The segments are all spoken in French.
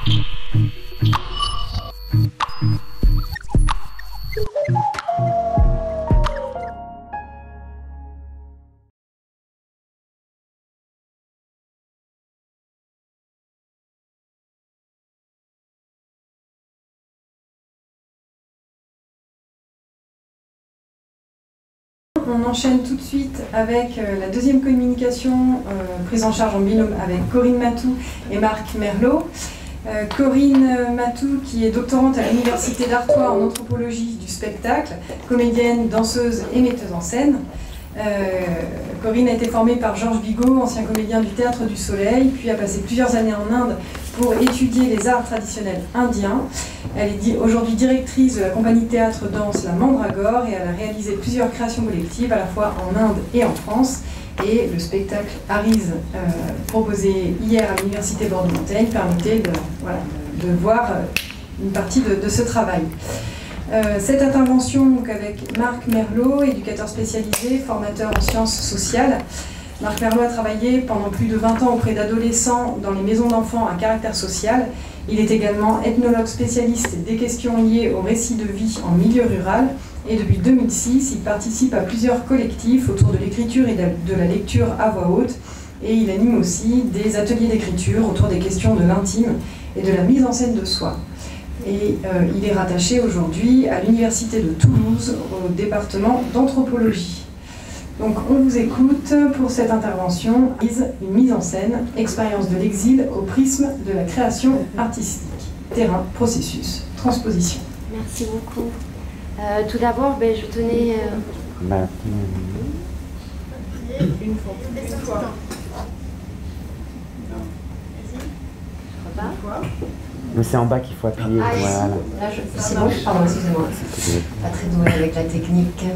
On enchaîne tout de suite avec la deuxième communication prise en charge en binôme avec Corinne Matou et Marc Merlot. Corinne Matou, qui est doctorante à l'Université d'Artois en anthropologie du spectacle, comédienne, danseuse et metteuse en scène. Corinne a été formée par Georges Bigot, ancien comédien du Théâtre du Soleil, puis a passé plusieurs années en Inde pour étudier les arts traditionnels indiens. Elle est aujourd'hui directrice de la compagnie théâtre-danse La Mandragore et elle a réalisé plusieurs créations collectives à la fois en Inde et en France. Et le spectacle Arise, proposé hier à l'Université Bordeaux-Montaigne, permettait de voir une partie de ce travail. Cette intervention donc, avec Marc Merlot, éducateur spécialisé, formateur en sciences sociales. Marc Merlot a travaillé pendant plus de 20 ans auprès d'adolescents dans les maisons d'enfants à caractère social. Il est également ethnologue spécialiste des questions liées au récit de vie en milieu rural. Et depuis 2006, il participe à plusieurs collectifs autour de l'écriture et de la lecture à voix haute. Et il anime aussi des ateliers d'écriture autour des questions de l'intime et de la mise en scène de soi. Et il est rattaché aujourd'hui à l'Université de Toulouse, au département d'anthropologie. Donc on vous écoute pour cette intervention, une mise en scène, expérience de l'exil au prisme de la création artistique. Terrain, processus, transposition. Merci beaucoup. Tout d'abord, je tenais... Une fois. Mais c'est en bas qu'il faut appuyer. Ah, voilà. Là, c'est bon, pardon, excusez-moi. Pas très douée avec la technique.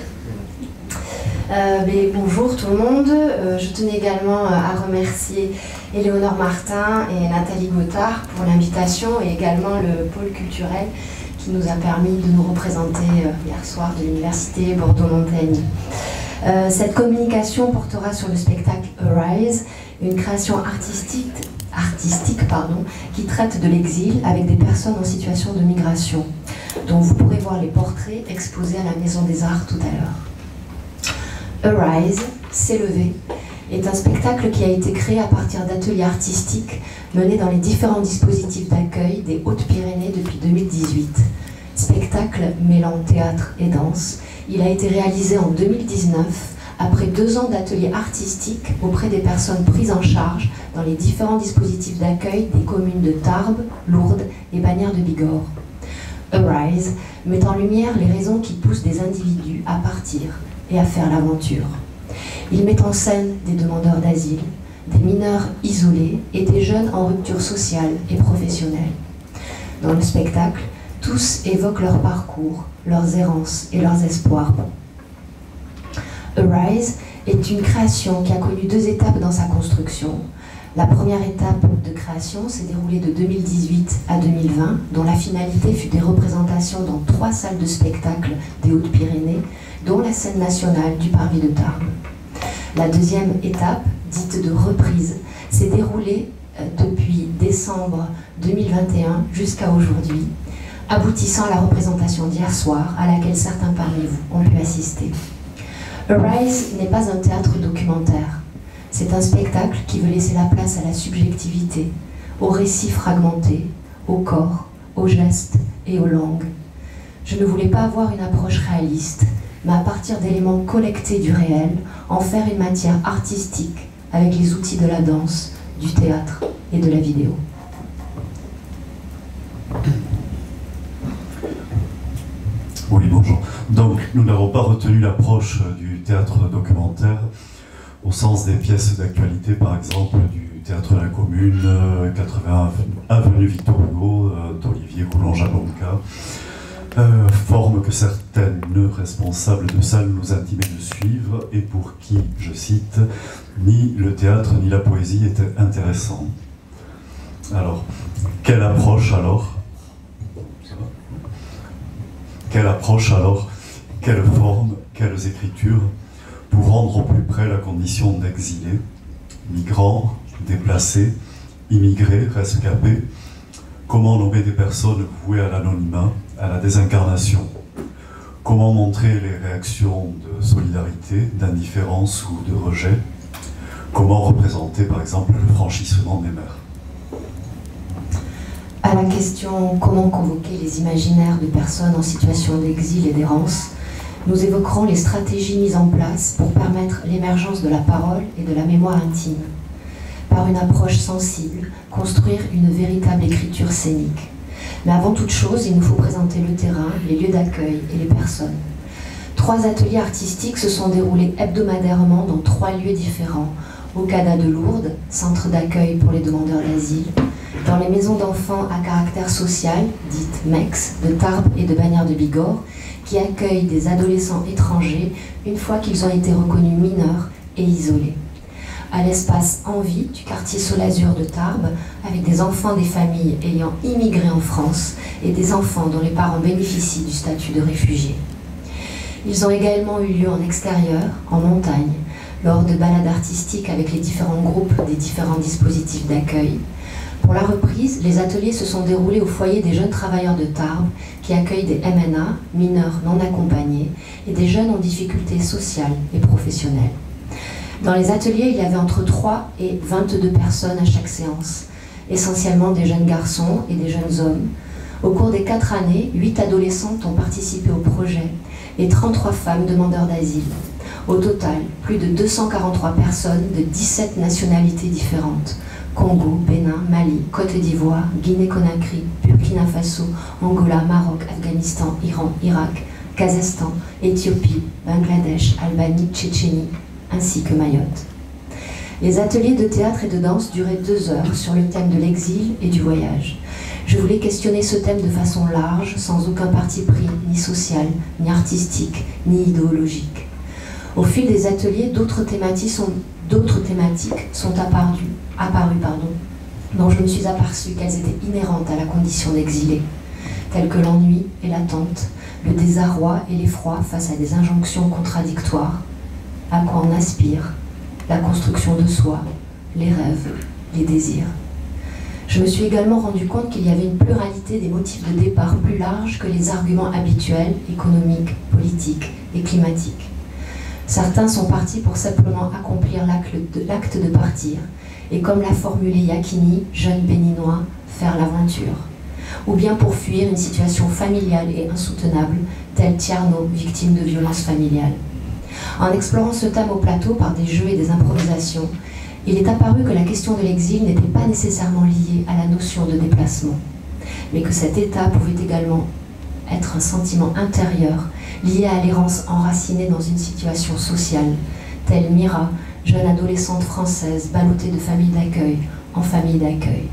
Bonjour tout le monde. Je tenais également à remercier Éléonore Martin et Nathalie Gothard pour l'invitation et également le pôle culturel qui nous a permis de nous représenter hier soir de l'Université Bordeaux-Montaigne. Cette communication portera sur le spectacle Arise, une création artistique qui traite de l'exil avec des personnes en situation de migration, dont vous pourrez voir les portraits exposés à la Maison des Arts tout à l'heure. Arise, s'élever, est un spectacle qui a été créé à partir d'ateliers artistiques menés dans les différents dispositifs d'accueil des Hautes-Pyrénées depuis 2018. Spectacle mêlant théâtre et danse, il a été réalisé en 2019 après 2 ans d'ateliers artistiques auprès des personnes prises en charge dans les différents dispositifs d'accueil des communes de Tarbes, Lourdes et Bagnères de Bigorre. Arise met en lumière les raisons qui poussent des individus à partir et à faire l'aventure. Il met en scène des demandeurs d'asile, des mineurs isolés et des jeunes en rupture sociale et professionnelle. Dans le spectacle, tous évoquent leur parcours, leurs errances et leurs espoirs. Arise est une création qui a connu 2 étapes dans sa construction. La première étape de création s'est déroulée de 2018 à 2020, dont la finalité fut des représentations dans 3 salles de spectacle des Hautes-Pyrénées, dont la scène nationale du Parvis de Tarbes. La deuxième étape, dite de reprise, s'est déroulée depuis décembre 2021 jusqu'à aujourd'hui, aboutissant à la représentation d'hier soir, à laquelle certains parmi vous ont pu assister. Arise n'est pas un théâtre documentaire. C'est un spectacle qui veut laisser la place à la subjectivité, aux récits fragmentés, au corps, aux gestes et aux langues. Je ne voulais pas avoir une approche réaliste, mais à partir d'éléments collectés du réel, en faire une matière artistique avec les outils de la danse, du théâtre et de la vidéo. Oui, bonjour. Donc, nous n'avons pas retenu l'approche du théâtre documentaire au sens des pièces d'actualité, par exemple, du Théâtre de la Commune, 80 avenue Victor Hugo, d'Olivier Coulon-Jabonka, forme que certaines responsables de salles nous intimaient de suivre et pour qui, je cite, ni le théâtre ni la poésie étaient intéressants. Alors, quelle approche alors? Quelle approche alors? Quelle forme? Quelles écritures pour rendre au plus près la condition d'exilés, migrants, déplacés, immigrés, rescapés, Comment nommer des personnes vouées à l'anonymat, à la désincarnation? Comment montrer les réactions de solidarité, d'indifférence ou de rejet? Comment représenter, par exemple, le franchissement des mers? À la question « Comment convoquer les imaginaires de personnes en situation d'exil et d'errance ?», nous évoquerons les stratégies mises en place pour permettre l'émergence de la parole et de la mémoire intime. Par une approche sensible, construire une véritable écriture scénique. Mais avant toute chose, il nous faut présenter le terrain, les lieux d'accueil et les personnes. 3 ateliers artistiques se sont déroulés hebdomadairement dans 3 lieux différents. Au CADA de Lourdes, centre d'accueil pour les demandeurs d'asile, dans les maisons d'enfants à caractère social, dites MEX, de Tarbes et de Bagnères de Bigorre, qui accueillent des adolescents étrangers une fois qu'ils ont été reconnus mineurs et isolés. À l'espace Envie du quartier Sol-Azur de Tarbes, avec des enfants des familles ayant immigré en France et des enfants dont les parents bénéficient du statut de réfugiés. Ils ont également eu lieu en extérieur, en montagne, lors de balades artistiques avec les différents groupes des différents dispositifs d'accueil. Pour la reprise, les ateliers se sont déroulés au foyer des jeunes travailleurs de Tarbes qui accueillent des MNA, mineurs non accompagnés, et des jeunes en difficulté sociale et professionnelle. Dans les ateliers, il y avait entre 3 et 22 personnes à chaque séance, essentiellement des jeunes garçons et des jeunes hommes. Au cours des 4 années, 8 adolescentes ont participé au projet et 33 femmes demandeurs d'asile. Au total, plus de 243 personnes de 17 nationalités différentes. Congo, Bénin, Mali, Côte d'Ivoire, Guinée-Conakry, Burkina Faso, Angola, Maroc, Afghanistan, Iran, Irak, Kazakhstan, Éthiopie, Bangladesh, Albanie, Tchétchénie, ainsi que Mayotte. Les ateliers de théâtre et de danse duraient 2 heures sur le thème de l'exil et du voyage. Je voulais questionner ce thème de façon large, sans aucun parti pris, ni social, ni artistique, ni idéologique. Au fil des ateliers, d'autres thématiques sont apparues, dont je me suis aperçue qu'elles étaient inhérentes à la condition d'exilé, telles que l'ennui et l'attente, le désarroi et l'effroi face à des injonctions contradictoires, à quoi on aspire, la construction de soi, les rêves, les désirs. Je me suis également rendu compte qu'il y avait une pluralité des motifs de départ plus larges que les arguments habituels, économiques, politiques et climatiques. Certains sont partis pour simplement accomplir l'acte de partir, et comme l'a formulé Yakini, jeune béninois, faire l'aventure. Ou bien pour fuir une situation familiale et insoutenable, telle Tierno, victime de violences familiales. En explorant ce thème au plateau par des jeux et des improvisations, il est apparu que la question de l'exil n'était pas nécessairement liée à la notion de déplacement, mais que cet état pouvait également être un sentiment intérieur lié à l'errance enracinée dans une situation sociale, telle Mira, jeune adolescente française ballottée de famille d'accueil en famille d'accueil.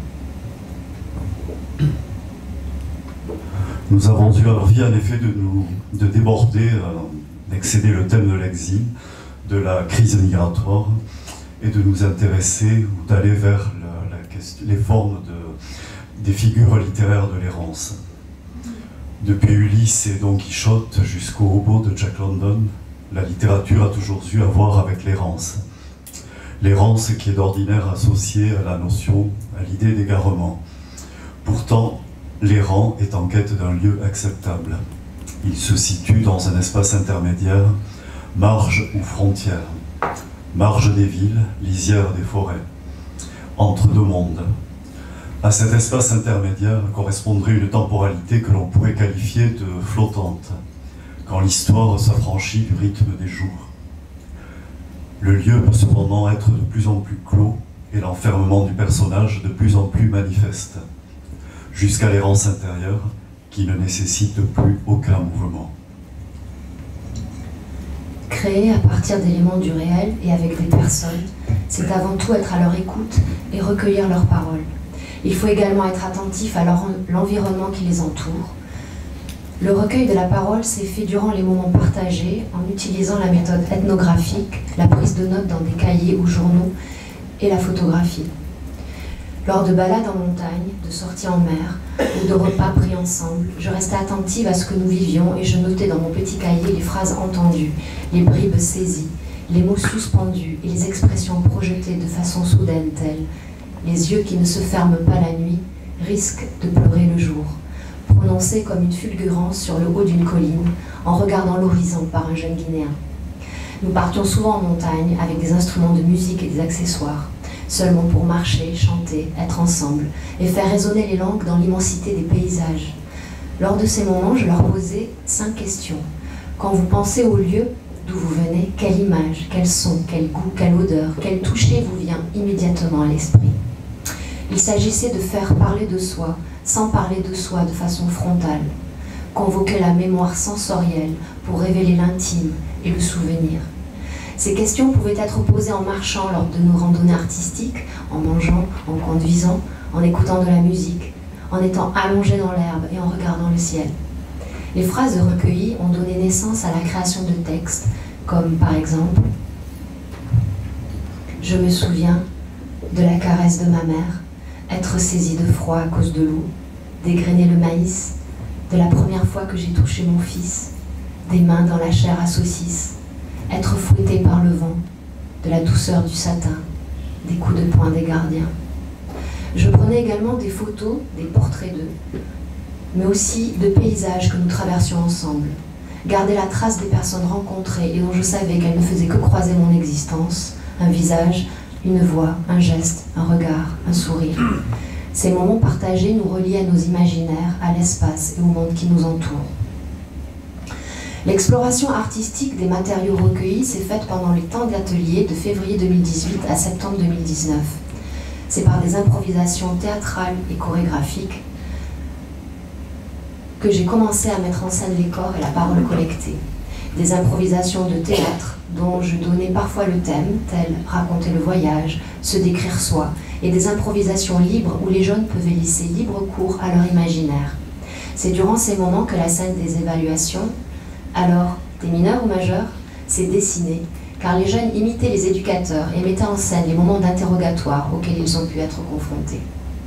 Nous avons eu envie en effet de déborder, d'excéder le thème de l'exil, de la crise migratoire, et de nous intéresser ou d'aller vers les formes des figures littéraires de l'errance. Depuis Ulysse et Don Quichotte jusqu'au Hobo de Jack London, la littérature a toujours eu à voir avec l'errance. L'errance qui est d'ordinaire associée à la notion, à l'idée d'égarement. Pourtant, l'errant est en quête d'un lieu acceptable. Il se situe dans un espace intermédiaire, marge ou frontière. Marge des villes, lisière des forêts. Entre 2 mondes. À cet espace intermédiaire correspondrait une temporalité que l'on pourrait qualifier de flottante, quand l'histoire s'affranchit du rythme des jours. Le lieu peut cependant être de plus en plus clos et l'enfermement du personnage de plus en plus manifeste, jusqu'à l'errance intérieure qui ne nécessite plus aucun mouvement. Créer à partir d'éléments du réel et avec des personnes, c'est avant tout être à leur écoute et recueillir leurs paroles. Il faut également être attentif à l'environnement qui les entoure. Le recueil de la parole s'est fait durant les moments partagés en utilisant la méthode ethnographique, la prise de notes dans des cahiers ou journaux et la photographie. Lors de balades en montagne, de sorties en mer ou de repas pris ensemble, je restais attentive à ce que nous vivions et je notais dans mon petit cahier les phrases entendues, les bribes saisies, les mots suspendus et les expressions projetées de façon soudaine telles « les yeux qui ne se ferment pas la nuit, risque de pleurer le jour, prononcé comme une fulgurance sur le haut d'une colline, en regardant l'horizon par un jeune Guinéen. Nous partions souvent en montagne avec des instruments de musique et des accessoires, seulement pour marcher, chanter, être ensemble et faire résonner les langues dans l'immensité des paysages. Lors de ces moments, je leur posais 5 questions. Quand vous pensez au lieu d'où vous venez, quelle image, quel son, quel goût, quelle odeur, quel toucher vous vient immédiatement à l'esprit? Il s'agissait de faire parler de soi, sans parler de soi de façon frontale, convoquer la mémoire sensorielle pour révéler l'intime et le souvenir. Ces questions pouvaient être posées en marchant lors de nos randonnées artistiques, en mangeant, en conduisant, en écoutant de la musique, en étant allongé dans l'herbe et en regardant le ciel. Les phrases recueillies ont donné naissance à la création de textes, comme par exemple « Je me souviens de la caresse de ma mère, être saisie de froid à cause de l'eau, dégrainer le maïs, de la première fois que j'ai touché mon fils, des mains dans la chair à saucisse, être fouetté par le vent, de la douceur du satin, des coups de poing des gardiens. » Je prenais également des photos, des portraits d'eux, mais aussi de paysages que nous traversions ensemble. Garder la trace des personnes rencontrées et dont je savais qu'elles ne faisaient que croiser mon existence, un visage, une voix, un geste, un regard, un sourire. Ces moments partagés nous reliaient à nos imaginaires, à l'espace et au monde qui nous entoure. L'exploration artistique des matériaux recueillis s'est faite pendant les temps d'atelier de février 2018 à septembre 2019. C'est par des improvisations théâtrales et chorégraphiques que j'ai commencé à mettre en scène les corps et la parole collectée. Des improvisations de théâtre dont je donnais parfois le thème, tel raconter le voyage, se décrire soi, et des improvisations libres où les jeunes pouvaient laisser libre cours à leur imaginaire. C'est durant ces moments que la scène des évaluations, alors des mineurs ou majeurs, s'est dessinée, car les jeunes imitaient les éducateurs et mettaient en scène les moments d'interrogatoire auxquels ils ont pu être confrontés.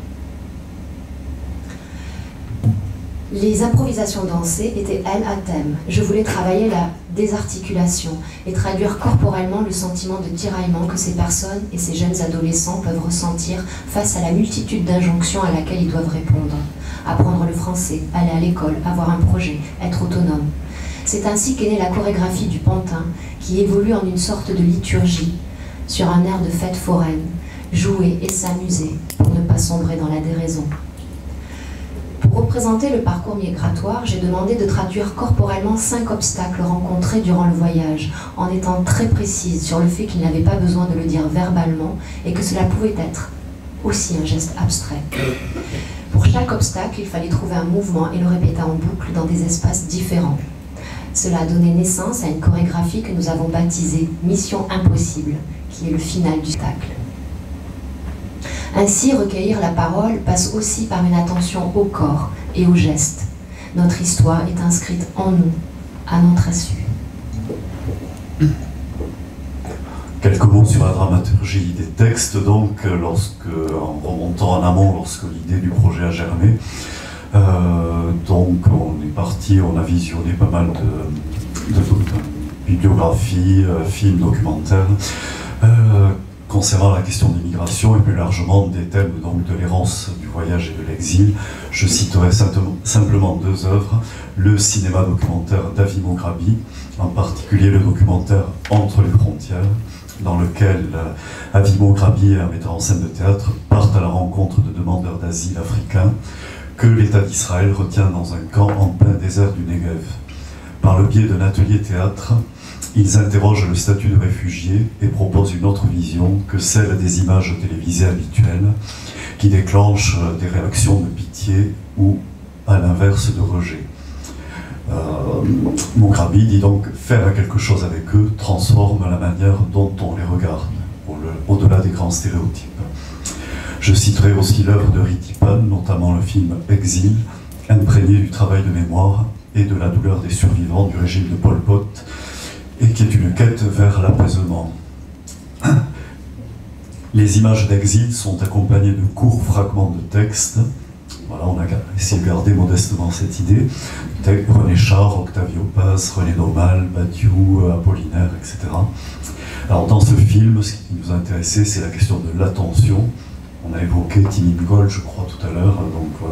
Les improvisations dansées étaient, elles, à thème. Je voulais travailler la désarticulation et traduire corporellement le sentiment de tiraillement que ces personnes et ces jeunes adolescents peuvent ressentir face à la multitude d'injonctions à laquelle ils doivent répondre. Apprendre le français, aller à l'école, avoir un projet, être autonome. C'est ainsi qu'est née la chorégraphie du pantin, qui évolue en une sorte de liturgie, sur un air de fête foraine, jouer et s'amuser pour ne pas sombrer dans la déraison. Pour représenter le parcours migratoire, j'ai demandé de traduire corporellement 5 obstacles rencontrés durant le voyage, en étant très précise sur le fait qu'il n'avait pas besoin de le dire verbalement et que cela pouvait être aussi un geste abstrait. Pour chaque obstacle, il fallait trouver un mouvement et le répéter en boucle dans des espaces différents. Cela a donné naissance à une chorégraphie que nous avons baptisée « Mission Impossible », qui est le final du spectacle. Ainsi, recueillir la parole passe aussi par une attention au corps et aux gestes. Notre histoire est inscrite en nous, à notre insu. Quelques mots sur la dramaturgie des textes, donc, en remontant en amont, lorsque l'idée du projet a germé. Donc, on est parti, on a visionné pas mal de bibliographies, films, documentaires, concernant la question de l'immigration et plus largement des thèmes donc, de l'errance, du voyage et de l'exil. Je citerai simplement 2 œuvres, le cinéma documentaire d'Avi Mograbi, en particulier le documentaire Entre les frontières, dans lequel Avi Mograbi et un metteur en scène de théâtre partent à la rencontre de demandeurs d'asile africains que l'État d'Israël retient dans un camp en plein désert du Negev. Par le biais d'un atelier théâtre, ils interrogent le statut de réfugié et proposent une autre vision que celle des images télévisées habituelles qui déclenchent des réactions de pitié ou, à l'inverse, de rejet. Mograbi dit donc faire quelque chose avec eux transforme la manière dont on les regarde, au-delà des grands stéréotypes. Je citerai aussi l'œuvre de Riti Pan, notamment le film Exil, imprégné du travail de mémoire et de la douleur des survivants du régime de Pol Pot, et qui est une quête vers l'apaisement. Les images d'exil sont accompagnées de courts fragments de texte. Voilà, on a essayé de garder modestement cette idée. René Char, Octavio Paz, René Daumal, Badiou, Apollinaire, etc. Alors dans ce film, ce qui nous a intéressé, c'est la question de l'attention. On a évoqué Timmy Gold, je crois, tout à l'heure, donc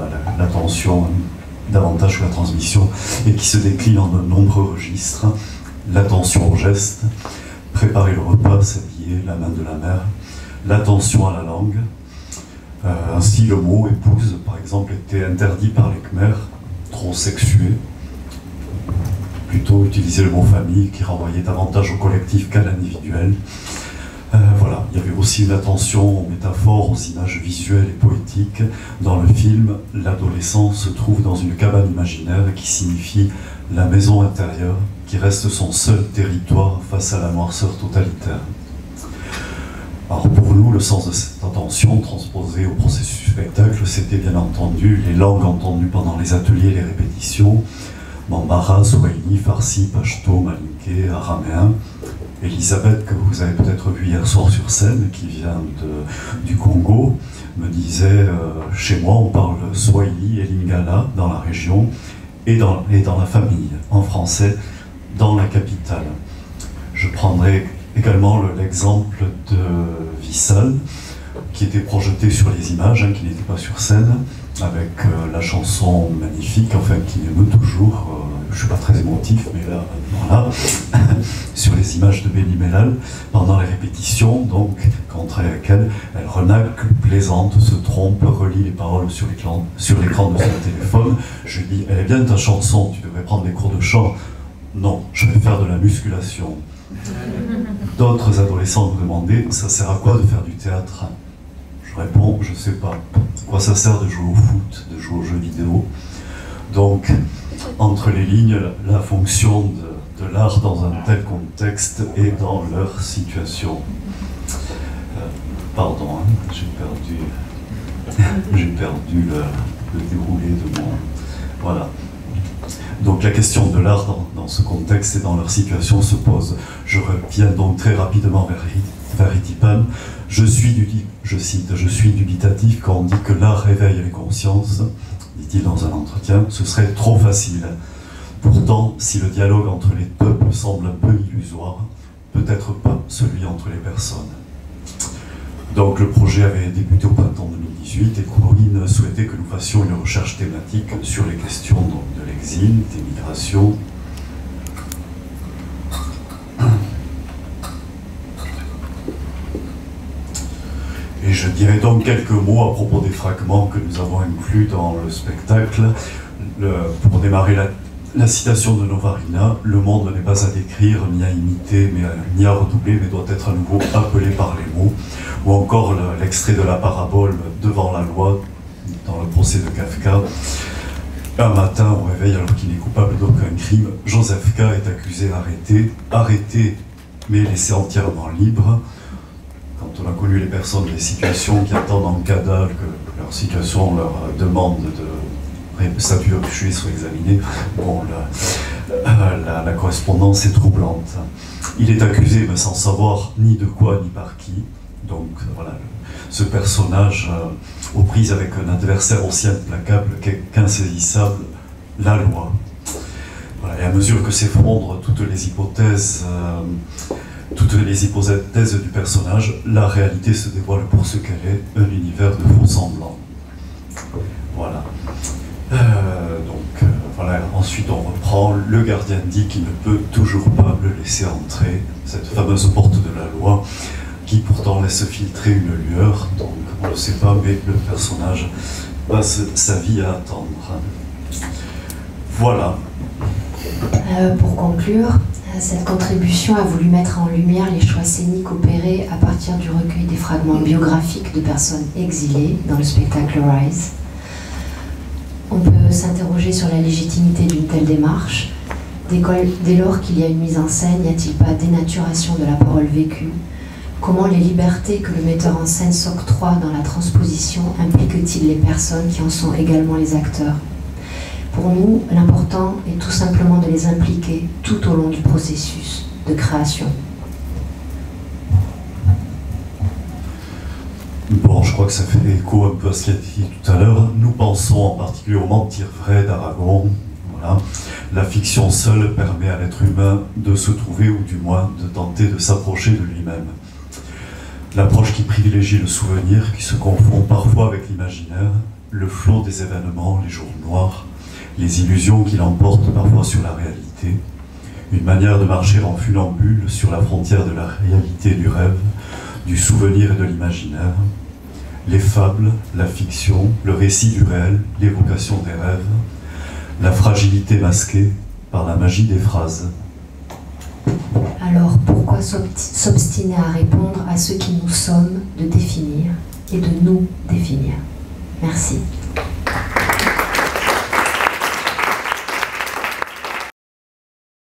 l'attention davantage que la transmission, et qui se décline en de nombreux registres. L'attention au geste, préparer le repas, s'habiller, la main de la mère, l'attention à la langue. Ainsi, le mot épouse, par exemple, était interdit par les Khmers, trop sexué. Plutôt utiliser le mot famille, qui renvoyait davantage au collectif qu'à l'individuel. Voilà, il y avait aussi une attention aux métaphores, aux images visuelles et poétiques. Dans le film, l'adolescent se trouve dans une cabane imaginaire qui signifie la maison intérieure, qui reste son seul territoire face à la noirceur totalitaire. Alors pour nous, le sens de cette attention transposée au processus spectacle, c'était bien entendu les langues entendues pendant les ateliers et les répétitions, Bambara, Swahili, Farsi, Pashto, Malinké, araméen. Elisabeth, que vous avez peut-être vu hier soir sur scène, qui vient du Congo, me disait chez moi on parle Swahili et Lingala dans la région et dans la famille, en français, dans la capitale. Je prendrai également l'exemple de Vissal, qui était projeté sur les images, qui n'était pas sur scène, avec la chanson magnifique, enfin qui m'émeut toujours, je ne suis pas très émotif, mais là, voilà, sur les images de Béni Mellal, pendant les répétitions, donc, quand on travaille avec elle, elle renacle, plaisante, se trompe, relit les paroles sur l'écran de son téléphone. Je lui dis, elle est bien ta chanson, tu devrais prendre des cours de chant. Non, je vais faire de la musculation. D'autres adolescents me demandaient, ça sert à quoi de faire du théâtre? Je réponds, je ne sais pas. À quoi ça sert de jouer au foot, de jouer aux jeux vidéo? Donc, entre les lignes, la fonction de l'art dans un tel contexte et dans leur situation. Pardon, j'ai perdu le déroulé de mon... Voilà. Donc la question de l'art dans ce contexte et dans leur situation se pose. Je reviens donc très rapidement vers Itipan. Je cite, je suis dubitatif quand on dit que l'art réveille les consciences, dit-il dans un entretien, ce serait trop facile. Pourtant, si le dialogue entre les peuples semble un peu illusoire, peut-être pas celui entre les personnes. Donc le projet avait débuté au printemps 2018 et Corinne souhaitait que nous fassions une recherche thématique sur les questions donc, de l'exil, des migrations. Et je dirais donc quelques mots à propos des fragments que nous avons inclus dans le spectacle. Pour démarrer la citation de Novarina, le monde n'est pas à décrire, ni à imiter, ni à redoubler, mais doit être à nouveau appelé par les mots. Ou encore l'extrait de la parabole devant la loi, dans le procès de Kafka. Un matin, au réveil, alors qu'il n'est coupable d'aucun crime, Joseph K. est accusé, arrêté, mais laissé entièrement libre. Quand on a connu les personnes, les situations qui attendent en CADA, que leur situation leur demande de statut de réfugié soit examiné, bon, la correspondance est troublante. Il est accusé, mais sans savoir ni de quoi ni par qui. Donc voilà, ce personnage aux prises avec un adversaire aussi implacable qu'insaisissable, la loi. Voilà, et à mesure que s'effondrent toutes les hypothèses du personnage, la réalité se dévoile pour ce qu'elle est, un univers de faux semblants. Voilà. Voilà. Ensuite on reprend, le gardien dit qu'il ne peut toujours pas le laisser entrer, cette fameuse porte de la loi, qui pourtant laisse filtrer une lueur, donc on ne le sait pas, mais le personnage passe sa vie à attendre. Voilà. Pour conclure, cette contribution a voulu mettre en lumière les choix scéniques opérés à partir du recueil des fragments biographiques de personnes exilées dans le spectacle Rise. On peut s'interroger sur la légitimité d'une telle démarche. Dès lors qu'il y a une mise en scène, n'y a-t-il pas dénaturation de la parole vécue? Comment les libertés que le metteur en scène s'octroie dans la transposition impliquent-ils les personnes qui en sont également les acteurs? Pour nous, l'important est tout simplement de les impliquer tout au long du processus de création. Bon, je crois que ça fait écho un peu à ce qui a été dit tout à l'heure. Nous pensons en particulier au Mentir vrai d'Aragon. Voilà. La fiction seule permet à l'être humain de se trouver, ou du moins de tenter de s'approcher de lui-même. L'approche qui privilégie le souvenir, qui se confond parfois avec l'imaginaire, le flot des événements, les jours noirs, les illusions qui l'emportent parfois sur la réalité, une manière de marcher en funambule sur la frontière de la réalité et du rêve, du souvenir et de l'imaginaire, les fables, la fiction, le récit du réel, l'évocation des rêves, la fragilité masquée par la magie des phrases. Alors pourquoi s'obstiner à répondre à ce qui nous sommes de définir et de nous définir? Merci.